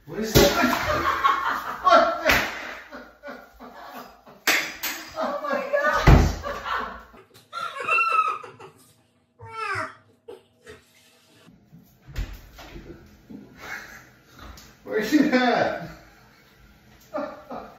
What is that? Oh my gosh! Where's it at?